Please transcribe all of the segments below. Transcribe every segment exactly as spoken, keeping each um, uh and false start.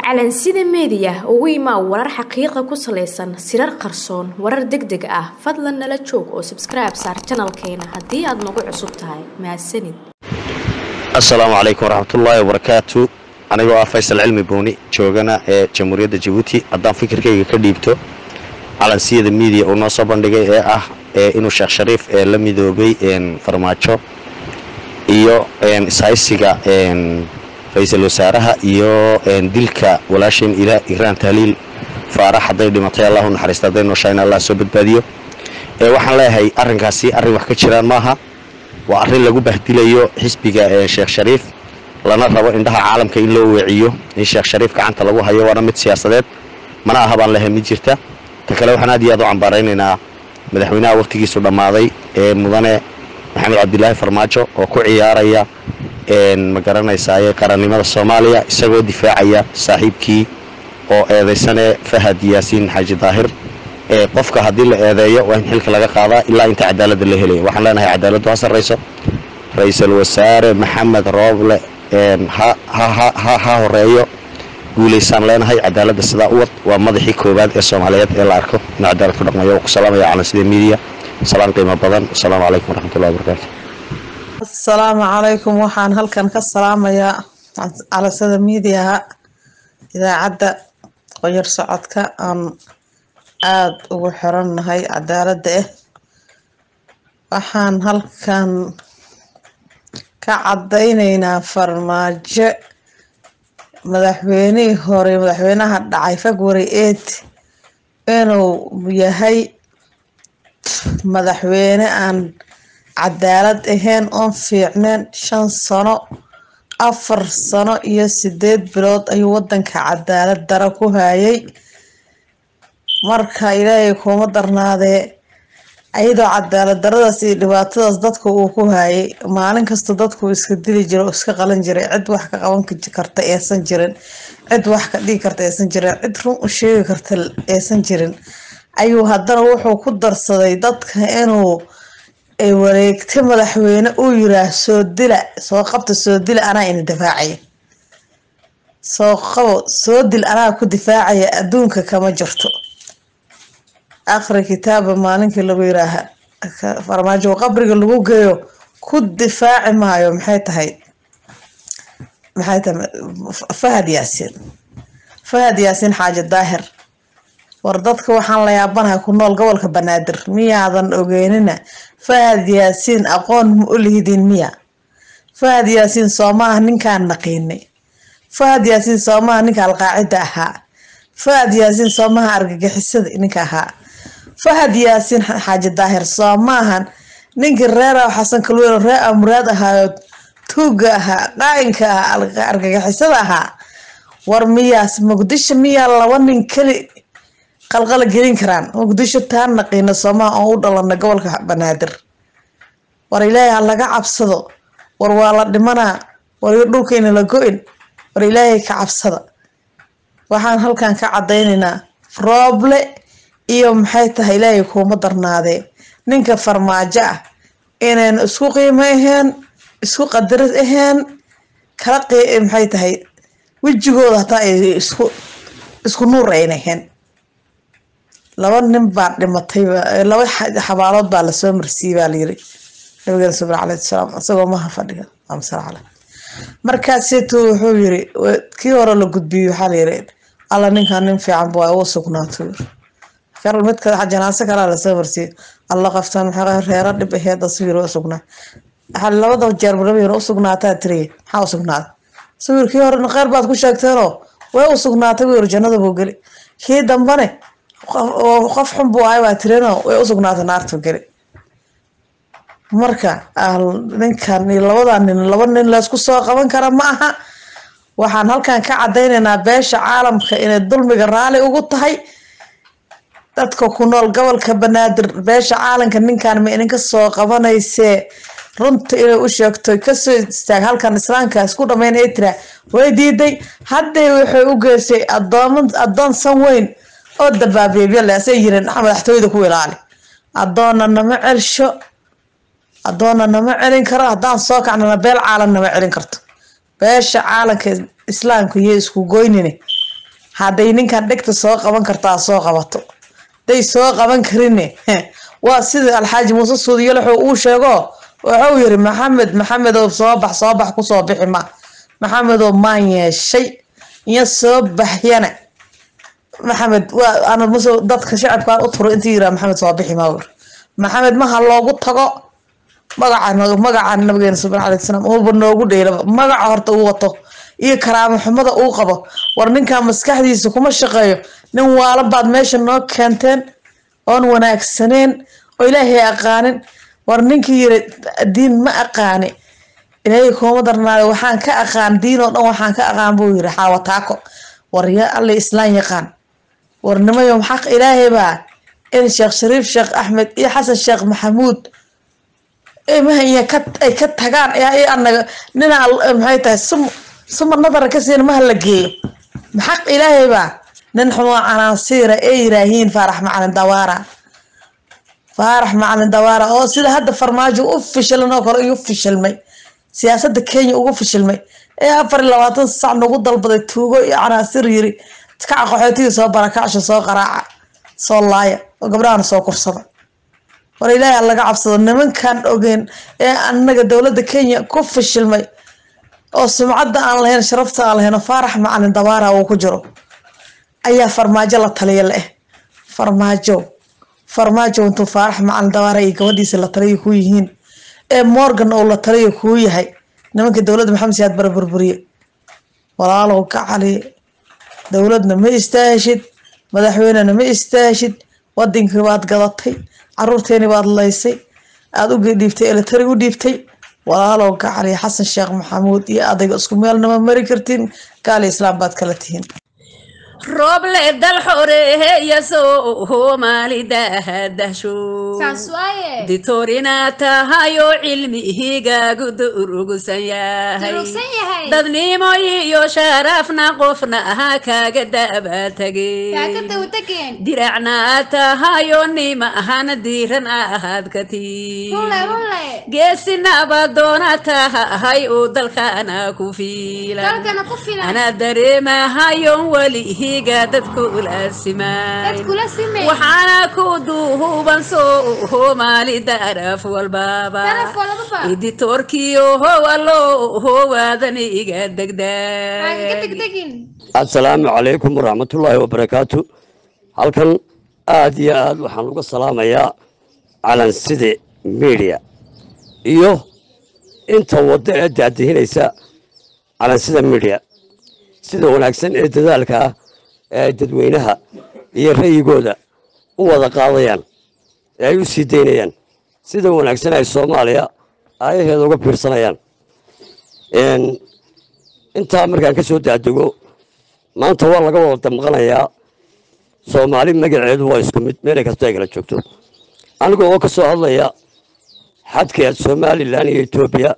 calansida media ugu imaa warar xaqiiqo ku saleysan sirar qarsoon warar degdeg ah fadlan nala joog oo subscribe saar channelkeena hadii aad nagu cusub tahay mahadsanid. Assalaamu alaykum warahmatullaahi wabarakaatuh. Anigoo ah Faysal Cilmi Booni joogana ee Jamhuuriyadda Djibouti haddaan fikirkayga ka dhiibto calansida media oo noo soo bandhigay ee ah ee inuu Sheekh Shariif ee la midoobay een farmaajo iyo een isaysiga een Faysal wasaaraha iyo een dilka walaashin ila Iran Taliil faarax haday dhimatay Allahu naxariisto noo shayna Allah soo badbaadiyo ee waxaan leeyahay arrinkaasi arrin wax ka jiraan maaha waa arrin lagu bahdilayo xisbiga ee Sheekh Shariif lana rabo indhaha caalamka in loo weeciyo in Sheekh Shariif gacanta lagu hayo waana mid siyaasadeed mana aha baan leeyahay mid jirta ta kale waxaan aad iyo aad u cambaaraynaynaa madaxweynaha waqtigiisu dhamaaday ee mudane Maxamed Cabdilaahi Farmaajo oo ku ciyaaraya een ma garanaysaa qarannimada Soomaaliya isagoo difaacaya saaxiibkii oo eedeysane Fahad Yaasiin Xaaji Daahir ee qofka hadii la eedeeyo waa in xilka laga qaadaa ilaa inta cadaalad la helayo waxaan leenahay cadaalad waa sareyso Ra'iisul Wasaare Maxamed Rooble een ha ha ha ha horeeyo guuleysan leenahay cadaalada sida u wad waa madaxii koobaad ee Soomaaliyeed ee la arko in cadaalad ku dhaqmayo ku salaamaya calansida media salaam qiimo badan assalaamu alaykum warahmatullaahi wabarakaatuh. السلام عليكم وحان هلكن كسلام يا على سيد ميديا إذا عدى غير سعودك أن عاد وحرن هاي عدالة ده وحان هلكن كعدينينا فرماج مدحويني هوري مدحوينها دعيفة قوري إيت إنو يهي مدحويني أن cadaalad ahayn oo fiicnaan shan sano afar sano iyo sideed bilood ayuu wadanka cadaalad dara ku hayay marka ilaahay kuma darnaadee ayadoo cadaalad daradaas iyo dhibaatadaas dadka uu ku hayay maalin kasta dadku iska dili jiro iska qalan jiray cid wax ka qaban karta aysan jirin cid wax ka dhigi karta aysan jirin cid run u sheegi karta aysan jirin ayuu haddana wuxuu ku darsaday dadka inuu ay wareegtay madaxweyne uu yiraahdo soo dila soo qabta soo dila ana in difaacay soo qabo soo dil ana ku difaacay adduunka kama jirto akhri kitaab maalinkii lagu yiraahdo farmaajo qabriga lagu geeyo ku difaaci maayo maxay tahay maxay tahay Fahad Yaasiin Fahad Yaasiin Xaaji Daahir wardadka waxaan la yaabanahay ku nool gobolka Banaadir miyaadan ogeynina Fahad Yaasiin aqoon ma u leedin miya Fahad Yaasiin Soomaah ninkaan naqiinay Fahad Yaasiin Soomaah ninka alqaacida ahaa Fahad Yaasiin Soomaah argagixisada ninka ahaa Fahad Yaasiin Xaaji Daahir Soomaahan ninka reer Xasan Kalweer reer Amraad ahaa tuuga ahaa qaanka argagixisada ahaa war miyaas Muqdisho miya laba nin kali qalqal gelin karaan Muqdisho taan naqiina Soomaa oo u dhalanay gobolka Banaadir war Ilaahay laga cabsado war waa la dhimanaa war dhulkeena la go'in war Ilaahay ka cabsada waxaan halkan ka cadeynaynaa Rooble iyo maxay tahay Ilaahay kuma darnaade ninka farmaajo ah inaan isku qiimeeyeen isku qadar ahaan kala qeey maxay tahay wajigooda hataa isku isku nuur aynaheen laba nin baa dhimatay laba xabaalood baa la soo marsiiyay baa la yiri nabiga sallallahu alayhi wasallam asagoo ma fadhiga am salaam markaas tuu wuxuu yiri kii hore la gudbiyo waxa la yiri alla ninkan nin fiican buu ay u sugnaato kar mid ka janaasa kala la soo marsiiyay alla qaftan waxa reera dib aheed asiro sugnaa hal labada jeer barabiyo u sugnaataa tiri waxa u sugnaad sawirkii hore qeyr baad ku sheegteeno way u sugnaatay wiir jannada buu gali kii dambane qof xun buu ay waa tirano way u sugnaatay naarta gali marka ninkan labada nin laba nin la isku soo qaban kara ma aha waxaan halkan ka cadeynaynaa beesha caalamka inay dulmiga raali ugu tahay dadka ku nool gobolka Banaadir beesha caalamka ninkan ma idinka soo qabanayse runta inay u sheegto ka soo istaag halkan islaamka isku dhameynay tira way diiday hadday waxay u geysay adoon adoon san weyn oo dabaabeebyo la say yireen madaxtooyada ku ilaali adoonana ma celsho adoonana ma celin karo hadaan soo kacnana beel caalamna ma celin karto beesha caalamka islaamka iyo isku goynine hadday ninkan dhegta soo qaban kartaa soo qabato day soo qaban karine waa sida alxaaji muuse suudiyo wuxuu uu sheego wuxuu yiri maxamed maxamed oo soo bax soo bax ku soo bixi ma maxamed oo maan yeeshay iyo soo baxyana maxamed waa ana muuse dadka shacabka u turo intii yira maxamed soo bixi ma war maxamed ma ha loogu tago magaca magaca nabigeena subhanahu alayhi wasallam oo noogu dheelo magaca horta uu wato iyo karaamo xumada uu qabo war ninka maskaxdiisa kuma shaqeeyo nin waala baad meesha noo keenteen oon wanaagsaneen oo ilaahay aqaanin war ninkii yiri diin ma aqaani ilaahay kuma darnaado waxaan ka aqaan diin oo dhan waxaan ka aqaan buu yiri xaawataako war ya alla islaan yaqaan war nimayo xaq ilaahay baa in sheekh shariif sheekh axmed iyo xasan sheekh maxamuud ee ma haya ka ay ka tagaan ee anaga nina maxay tahay sum sum nadar ka seen ma la geeyo maxaq ilaahay baa nin xumo canaasiira ee yiraahiin faarax macalin dawaara faarax macalin dawaara oo sida hadda farmaajo u fishilno kale iyo fishilmay siyaasadda Kenya ugu fishilmay ee afar iyo labaatan saac nagu dalbaday tuugo iyo canaasir yiri ka aqoontiisa soo barakaasho soo qaraaca soo laaya oo gabdhahan soo kursada war ilaahay laga cabsado nimankan ogeen ee anaga dawladda Kenya ku fishilmay oo sumcadda aan lahayn sharafta aan lahayn faarax macalin dawaara oo ku jiro ayaa farmaajo la taliye leh farmaajo farmaajo intuu faarax macalin dawaara iyo gabadhiisa la taliye ku yihiin ee Morgan oo la taliye ku yahay nimanka dawladda maxamed siyaad barbarburiye walaalow ka cali dawladna ma istaashid madaxweynena ma istaashid wadankii baad gadatay caruurteeni baad laysay aad u geedibtay eletari u dhiibtay walaalow ka cali xasan sheekh maxamuud iyo adayga isku meelnama mari kartiin gaal islaam baad kala tihiin roble dal xorehe yasoo maalida hadasho saaswaaye ditorina tahayo cilmihiga gudurugusan yahay dadnimo iyo sharafna qofna aha kaaga daba tagay kaaga daba tageen diracna tahayo nima ahana diiran ahad katii rulle rulle geesina badoona tahay oo dalkana ku fiilan dalkana ku fiilan ana dareemahayo wali dadku la simay waxaana ku duuban soo maalida araf walbaba editorkiyo hawalo hawadani iga degdeg assalaamu calaykum waraxmatullaahi wabarakaatu halkan aad iyo aad waxaan uga salaamayaa calansida media iyo inta wada ee daadihinaysa calansida media sida wanaagsan ee dadaalka ah ee dadweynaha iyo rayigooda u wada qaadayaan ee ay u sii daynayaan sida wanaagsan ay Soomaaliya ayaheeda uga fiirsanayaan een inta markaan ka soo daadego maanta waa laga wada damqanayaa Soomaali magaceedu waa isku mid meel kasta ay kala joogto aniga oo ka soo hadlaya xadka Soomaaliland iyo Itoobiya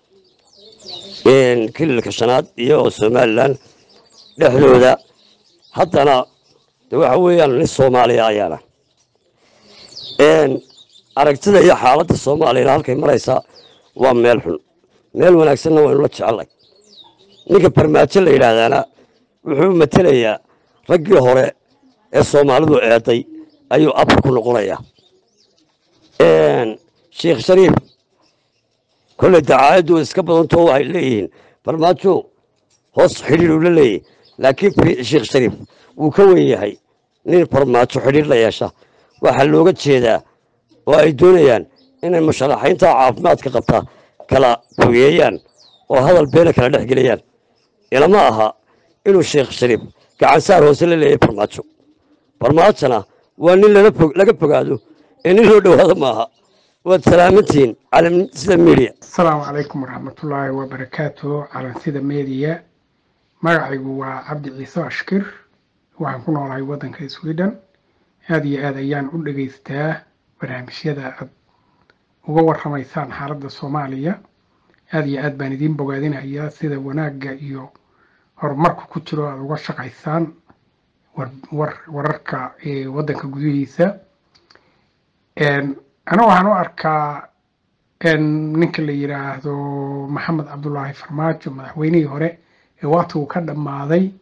een kilka shanaad iyo Soomaaliland dhexdooda haddana waxa weeyaan nin Soomaaliya ayaana een aragtida iyo xaaladda Soomaaliya halkay maraysa waa meel xun meel wanaagsanna waa la jecelahay ninka farmaajo la yiraahdaana wuxuu matalayaa raggii hore ee Soomaalidu eeday ayuu afar ku noqonayaa een Sheekh Shariif kulli dacaayadu iska badantoo waxay leeyihiin farmaajo hoos xiriir u leeyahay laakiin Sheekh Shariif wuu ka weyn yahay nin farmaajo xiriir la yeesha waxa looga jeedaa oo ay doonayaan inay musharaxiinta caafimaadka qabta kala fogeeyaan oo hadal been kala dhex geliyaan ilama aha inuu Sheekh Shariif gacan saar hoos la leeyahay farmaajo farmaajona waa nin laga fogaado in loo dhawaado maaha waad salaamantiin calansida media السلام عليكم ورحمة الله وبركاته على سيدة ميديا magacaygu waa cabdi ciise ashkir waxaan ku noolahay waddanka Sweden aad iyo aad ayaan u dhageystaa barnaamijyada aad uga warramaysaan xaaladda Soomaaliya aad iyo aad baan idin bogaadinayaa sida wanaagga iyo horumarka ku jiro aad uga shaqaysaan war wararka ee waddanka gudihiisa een ana waxaan u arkaa in ninka la yiraahdo Maxamed Cabdullaahi Farmaajo madaxweynihii hore ee waqtigu ka dhamaaday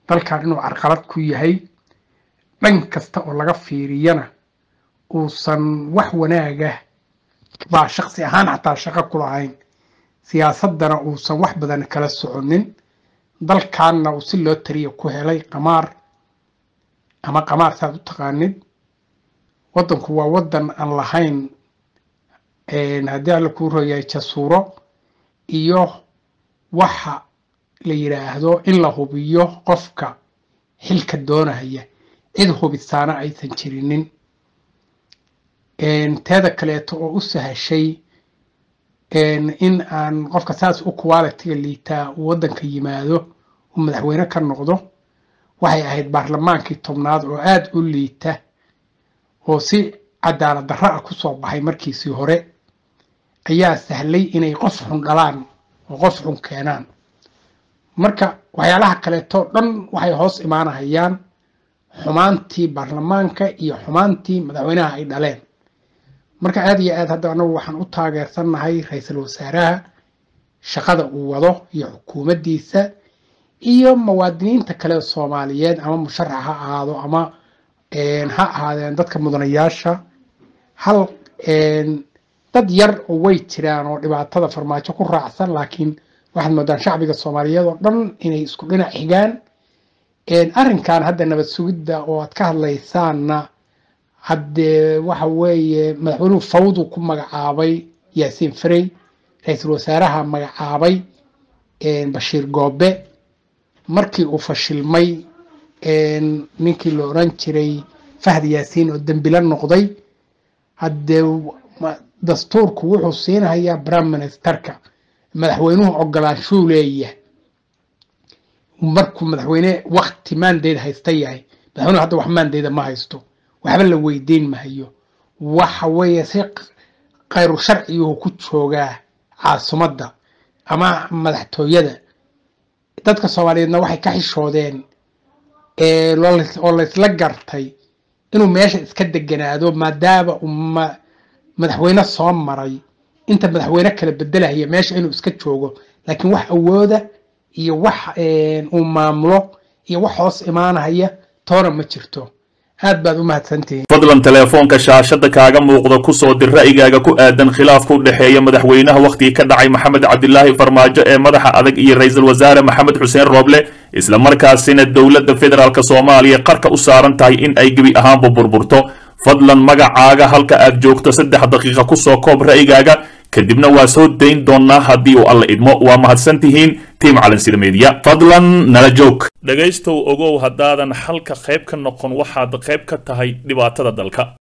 dalkan inuu carqalad ku yahay dhan kasta oo laga fiiriyana uusan wax wanaaga baa shakhsi ahaan xataa shaqo ku lahayn siyaasadana uusan wax badan kala soconin dalkaanna uu si loo tariya ku helay qamaar ama qamaar saad u taqaanid waddanku waa waddan aan lahayn haddii alla kuu royahay jasuuro iyo waxa la yidhaahdo in la hubiyo qofka xilka doonaya cid hubisaana aysan jirinin teeda kaleeto oo u sahashay in aan qofka saas u quality-ga liitaa uu waddanka yimaado uu madaxweyne ka noqdo waxay ahayd baarlamaankii tobnaad oo aada u liita oo si cadaalad darro ah kusoo baxay markiisii hore ayaa sahlay inay qof xun dhalaan oo qof xun keenaan marka waxyaalaha kaleeto dhan waxay hoos imaanahayaan xumaantii baarlamaanka iyo xumaantii madaxweynaha ay dhaleen marka aad iyo aad hadda anagu waxaan u taageersannahay ra-iisul wasaaraha shaqada uu wado iyo xukuumaddiisa iyo muwaadiniinta kale soomaaliyeed ama musharax ha ahaado ama ha ahaadeen dadka mudanayaasha hal dad yar oo way jiraan oo dhibaatada farmaajo ku raacsan laakiin waxaad moodaan shacbiga soomaaliyeed oo dhan inay isku dhinac xigaan arrinkan hadda nabad sugidda oo aad ka hadlaysaanna haddee waxa weeye madaxweynuhu fawdu ku magacaabay yaasiin farey ra-iisul wasaaraha magacaabay bashiir goobe markii uu fashilmay ninkii la oran jiray fahd yaasiin oo dembila noqday haddee dastuurku wuxuu siinahayaa prime ministerka madaxweynuhu ogolaanshuu leeyahay markuu madaxweyne waqti maandeed haysta yahay madaxweynuhu hadda wax maandeeda ma haysto waxba la weydiin mahayo waxa weeye si khayru sharciyuhu ku joogaa caasimadda ama madaxtooyada dadka soomaaliyeedna waxay ka xishoodeen oo laysla gartay inuu meesha iska deganaado maadaama uu madaxweyne soo maray inta madaxweyne kala bedelahaya meesha inuu iska joogo laakiin wax awooda iyo wax uu maamulo iyo wax hoos imaanahaya toona ma jirto aad baad u mahadsantihiin fadlan teleefoonka shaashada kaaga muuqda ku soo dir ra'yigaaga ku aadan khilaafka u dhaxeeya madaxweynaha waqtigii ka dhacay maxamed cabdilaahi farmaajo ee madaxa adag iyo ra'iisul wasaare maxamed xuseen rooble isla markaasina dowladda federaalka soomaaliya qarka u saaran tahay in ay gebi ahaanba burburto fadlan magacaaga halka aad joogto saddex daqiiqa ku soo koob ra'yigaaga kadibna waa soo dayn doonaa haddii uu alla idmo waa mahadsantihiin tiim calansida media fadlan nala joog dhegaystow ogow haddaadan xalka qayb ka noqon waxaad qayb ka tahay dhibaatada dalka